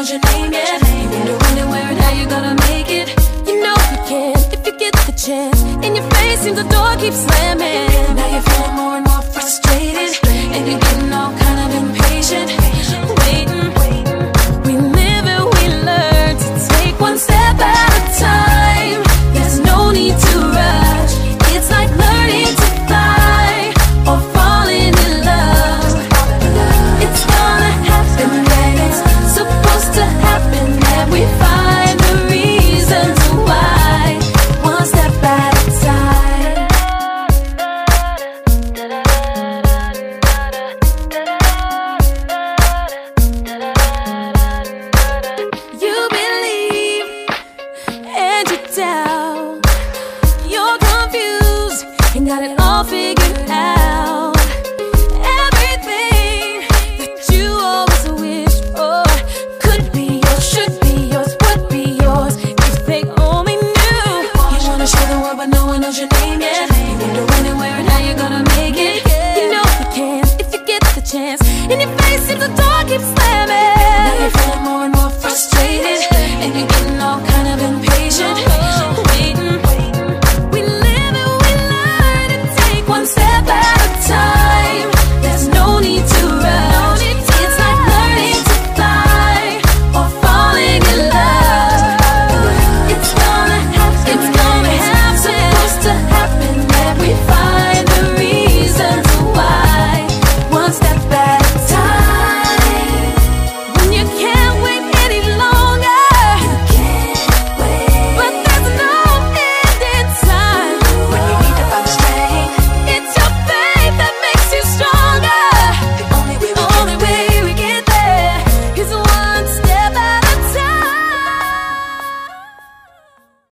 knows your name yet. You wonder when and where and how you're gonna make it. You know you can if you get the chance. In your face seems the door keeps slamming. Now you're feeling more and more frustrated, and you're getting all kind of impatient. Waiting, we live and we learn to take one step at a time. There's no need to rush. It's like learning to fly or falling in love. It's gonna happen when it's supposed to happen, and we find the reasons why. One step at a time. You believe and you doubt. You're confused and got it all figured out. Everything that you always wished for could be yours, should be yours, would be yours if they only knew. You wanna show the world but no one knows your name yet. You wonder when and where and how you're gonna make it. You know you can if you get the chance. In your face seems the door keeps slamming. Now you're feeling more and more frustrated, and you're getting